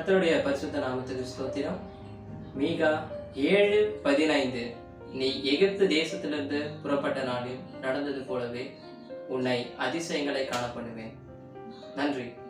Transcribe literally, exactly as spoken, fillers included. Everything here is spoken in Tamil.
கர்த்தருடைய பரிசுத்த நாமத்துக்கு ஸ்தோத்திரம். மீகா ஏழு பதினைந்து. நீ எகிப்து தேசத்திலிருந்து புறப்பட்ட நாளில் நடந்தது போலவே உன்னை அதிசயங்களை காண பண்ணுவேன். நன்றி.